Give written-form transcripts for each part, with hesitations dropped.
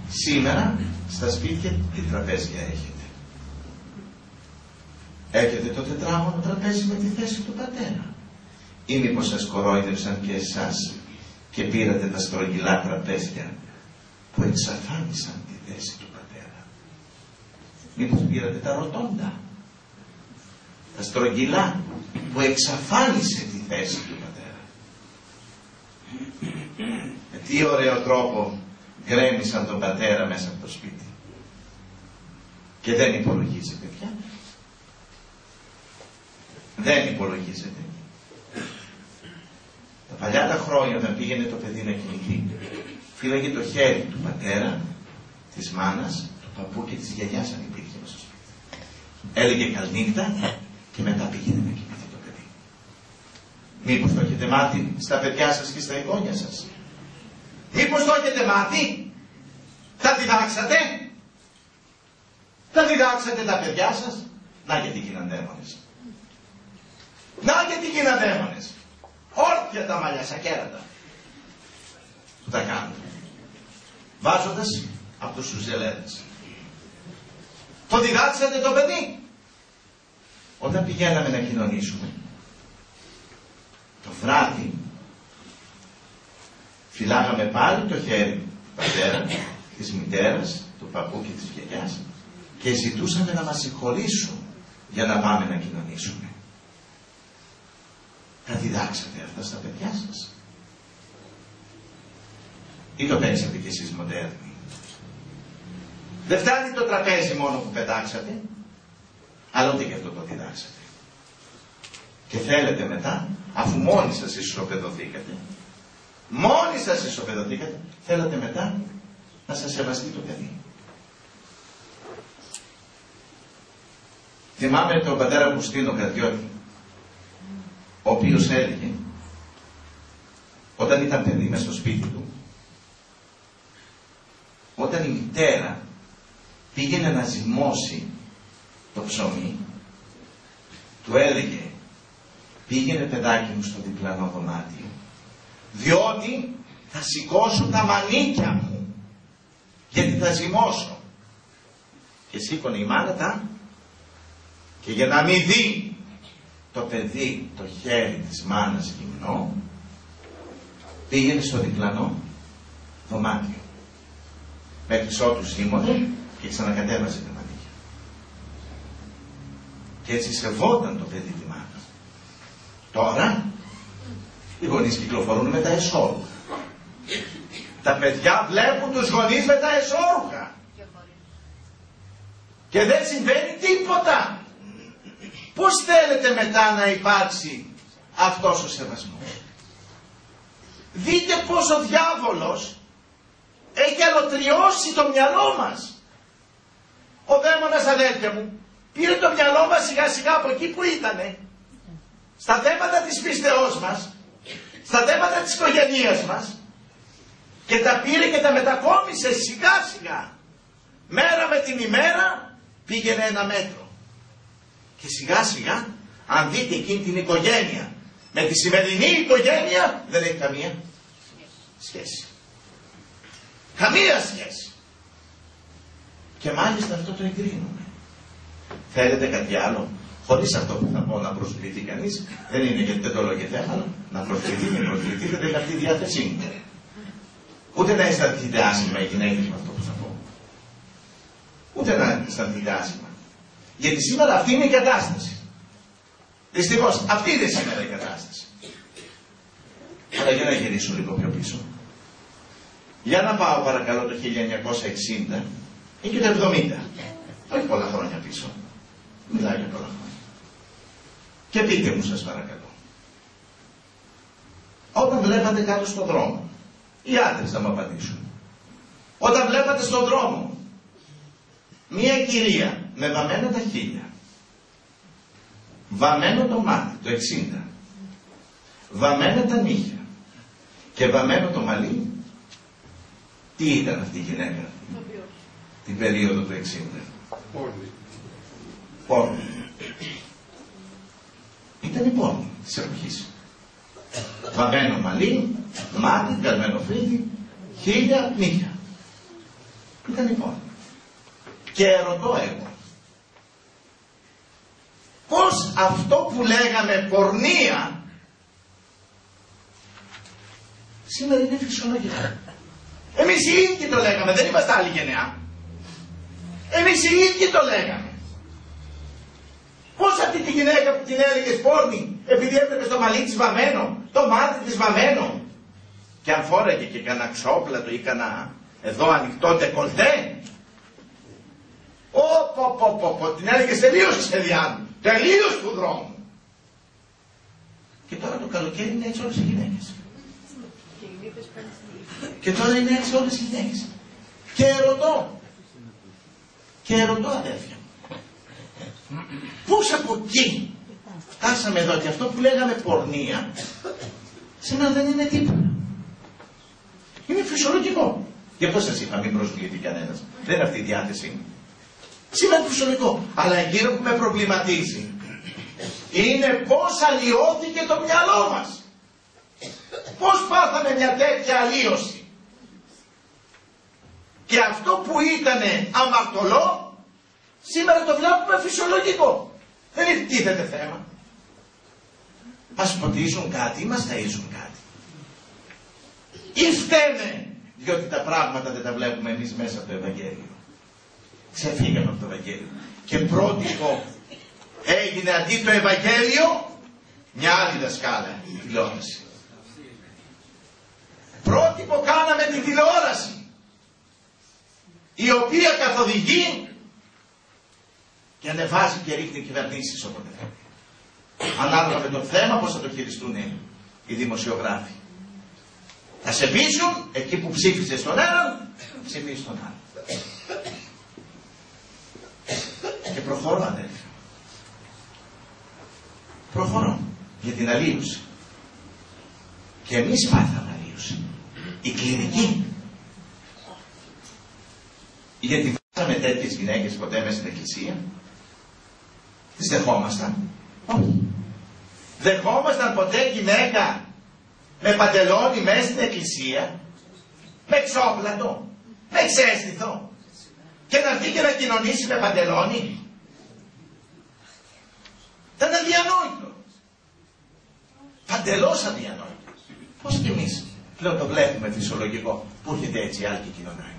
Σήμερα στα σπίτια τι τραπέζια έχετε? Έχετε το τετράγωνο τραπέζι με τη θέση του πατέρα? Ή μήπως σας κορόιδευσαν και εσάς και πήρατε τα στρογγυλά τραπέζια που εξαφάνισαν τη θέση του πατέρα? Μήπως πήρατε τα ροτόντα, τα στρογγυλά που εξαφάνισε τη θέση του πατέρα? Με τι ωραίο τρόπο γκρέμισαν τον πατέρα μέσα από το σπίτι. Και δεν υπολογίζεται πια. Δεν υπολογίζεται. Τα παλιά τα χρόνια, όταν πήγαινε το παιδί να κοιμηθεί, φύλαγε το χέρι του πατέρα, της μάνας, του παππού και της γιαγιάς, αν υπήρχε μέσα στο σπίτι. Έλεγε καληνύχτα και μετά πήγαινε να κοιμηθεί το παιδί. Μήπως το έχετε μάθει στα παιδιά σας και στα εγγόνια σας? Μήπως το έχετε μάθει? Τα διδάξατε? Τα διδάξατε τα παιδιά σας? Να και τι γίναν δαίμονες. Να και τι γίναν δαίμονες. Όρθια τα μαλλιά σακέρατα. Που τα κάνουν. Βάζοντας από τους σουζελέδες. Το διδάξατε το παιδί? Όταν πηγαίναμε να κοινωνήσουμε, το βράδυ φυλάγαμε πάλι το χέρι του πατέρα, της μητέρας, του παππού και της γιαγιάς και ζητούσαμε να μας συγχωρήσουν για να πάμε να κοινωνήσουμε. Τα διδάξατε αυτά στα παιδιά σας? Ή το παίξατε κι εσείς μοντέρνοι? Δεν φτάνει το τραπέζι μόνο που πετάξατε, αλλά ούτε και αυτό το διδάξατε. Και θέλετε μετά, αφού μόνοι σας ισοπεδωθήκατε, θέλετε μετά να σας σεβαστεί το παιδί. Θυμάμαι τον πατέρα Αυγουστίνο Καρδιώτη, ο οποίος έλεγε, όταν ήταν παιδί μες στο σπίτι του, όταν η μητέρα πήγαινε να ζυμώσει το ψωμί, του έλεγε, πήγαινε παιδάκι μου στο διπλανό δωμάτιο, διότι θα σηκώσω τα μανίκια μου, γιατί θα ζυμώσω. Και σήκωνε η μάνα τα, και για να μην δει το παιδί το χέρι της μάνας γυμνό, πήγαινε στο διπλανό δωμάτιο, μέχρι ότου ζύμωνε και ξανακατέβαζε τα μανίκια. Και έτσι σεβόταν το παιδί τη μάνα. Τώρα οι γονείς κυκλοφορούν με τα εσώρουχα. Τα παιδιά βλέπουν τους γονείς με τα εσώρουχα και δεν συμβαίνει τίποτα. Πώς θέλετε μετά να υπάρξει αυτός ο σεβασμός? Δείτε πως ο διάβολος έχει αλωτριώσει το μυαλό μας. Ο δαίμονας, αδέλφια μου, πήρε το μυαλό μας σιγά σιγά από εκεί που ήτανε, στα θέματα της πίστεώς μας, στα θέματα της οικογένειας μας, και τα πήρε και τα μετακόμισε σιγά σιγά. Μέρα με την ημέρα πήγαινε ένα μέτρο. Και σιγά σιγά, αν δείτε εκείνη την οικογένεια με τη σημερινή οικογένεια, δεν έχει καμία σχέση. Καμία σχέση. Και μάλιστα αυτό το εγκρίνουμε. Θέλετε κάτι άλλο? Χωρίς αυτό που θα πω να προσβληθεί κανείς, δεν είναι γιατί δεν το λέω και θέμα, να προσβληθεί, μην προσβληθεί, δεν έχει αυτή τη διάθεσή μου. Ούτε να αισθανθείτε άσχημα οι γυναίκες με αυτό που θα πω. Ούτε να αισθανθείτε άσχημα. Γιατί σήμερα αυτή είναι η κατάσταση. Δυστυχώς αυτή είναι σήμερα η κατάσταση. Αλλά για να γυρίσω λίγο πιο πίσω. Για να πάω παρακαλώ το 1960 ή και το 70. Όχι πολλά χρόνια πίσω. Μιλάει για πολλά χρόνια. Και πείτε μου σας παρακαλώ. Όταν βλέπατε κάτω στον δρόμο, οι άντρες θα μου απαντήσουν. Όταν βλέπατε στον δρόμο μία κυρία με βαμμένα τα χείλια, βαμμένο το μάτι, το 60, βαμμένα τα νύχια και βαμμένο το μαλλί, τι ήταν αυτή η γυναίκα την περίοδο του 60? Πόρνη. Ήταν η πόρνη της εποχής. Βαμμένο μαλλί, μάτι, καλμένο φρύδι, χείλια, νύχια. Ήταν η πόρνη. Και ρωτώ εγώ, πώς αυτό που λέγαμε πορνεία σήμερα είναι φυσιολογικό. Εμείς οι ίδιοι το λέγαμε, δεν είμαστε άλλη γενεά. Εμείς οι ίδιοι το λέγαμε. Πώς αυτή τη γυναίκα που την έλεγες πόρνη, επειδή έβλεπες το μαλλί της βαμμένο, το μάτι της βαμμένο, και αν φόραγε και κανένα ξόπλατο ή κανένα εδώ ανοιχτό ντεκολτέ, την έλεγες τελείως ξεδιάδου, τελείως του δρόμου. Και τώρα το καλοκαίρι είναι έτσι όλες οι γυναίκες. Και τώρα είναι έτσι όλες οι γυναίκες. Και ρωτώ αδέρφια μου, πώς από εκεί φτάσαμε εδώ και αυτό που λέγαμε πορνεία σήμερα δεν είναι τίποτα. Είναι φυσιολογικό. Γι' αυτό σας είπα, μην προσβληθεί κανένας. Δεν είναι αυτή η διάθεση. Σήμερα είναι φυσιολογικό. Αλλά εκείνο που με προβληματίζει είναι πώς αλλοιώθηκε το μυαλό μας. Πώς πάθαμε μια τέτοια αλλίωση. Και αυτό που ήτανε αμαρτωλό, σήμερα το βλέπουμε φυσιολογικό. Δεν είναι τίθεται θέμα. Μας ποτίζουν κάτι ή μας ταΐζουν κάτι. Ή φταίνε διότι τα πράγματα δεν τα βλέπουμε εμείς μέσα από το Ευαγγέλιο. Ξεφύγαμε από το Ευαγγέλιο. Και πρότυπο έγινε αντί το Ευαγγέλιο μια άλλη δασκάλα, η τηλεόραση. Πρότυπο κάναμε την τηλεόραση, η οποία καθοδηγεί και ανεβάζει και ρίχνει κυβερνήσεις όποτε θέλει. Ανάλογα με το θέμα πώς θα το χειριστούν οι δημοσιογράφοι. Θα σε πείσουν εκεί που ψήφισε στον έναν, ψηφίσει τον άλλον. Και προχωρώ αδέλφια. Προχωρώ για την αλλίωση. Και εμείς πάθαμε αλλίωση. Η κλινική. Γιατί βάζαμε τέτοιες γυναίκες ποτέ μέσα στην εκκλησία. Τις δεχόμασταν. Όχι. Δεχόμασταν ποτέ γυναίκα με παντελόνι μέσα στην εκκλησία, με ξόπλατο, με ξέστηθο, και να έρθει και να κοινωνήσει με παντελόνι? Ήταν αδιανόητο. Παντελώς αδιανόητο. Πώς κι εμείς πλέον το βλέπουμε φυσιολογικό που έρχεται έτσι άλλη και κοινωνάει.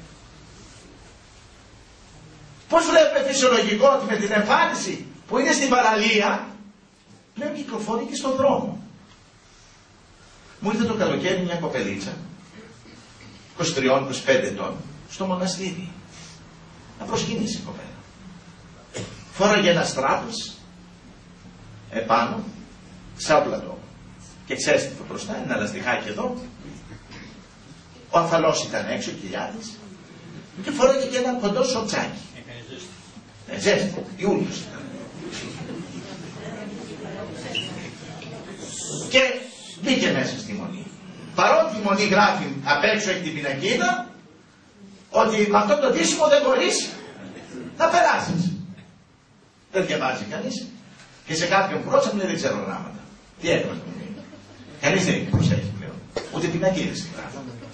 Πώς βλέπουμε φυσιολογικό ότι με την εμφάνιση που είναι στην παραλία πλέον κυκλοφορεί και στον δρόμο. Μου ήρθε το καλοκαίρι μια κοπελίτσα 23-25 ετών στο μοναστήρι. Να προσκύνησε η κοπέλα. Φόραγε ένα στράπος επάνω, ξάπλατο και ξέστηθο μπροστά, ένα λαστιχάκι εδώ. Ο αφαλός ήταν έξω, κοιλιάδης, και φόραγε και ένα κοντό σοτσάκι. Ζέστη, Ιούλιος ήταν. Και μπήκε μέσα στη μονή. Παρότι η μονή γράφει απ' έξω έχει την πινακίδα ότι με αυτό το δύσιμο δεν μπορείς να περάσεις. Δεν διαβάζει κανείς. Και σε κάποιον πρόσωπο δεν ξέρω γράμματα. Τι έκανα. Κανείς δεν προσέχει πλέον. Ούτε πινακίδες τη γράφουν.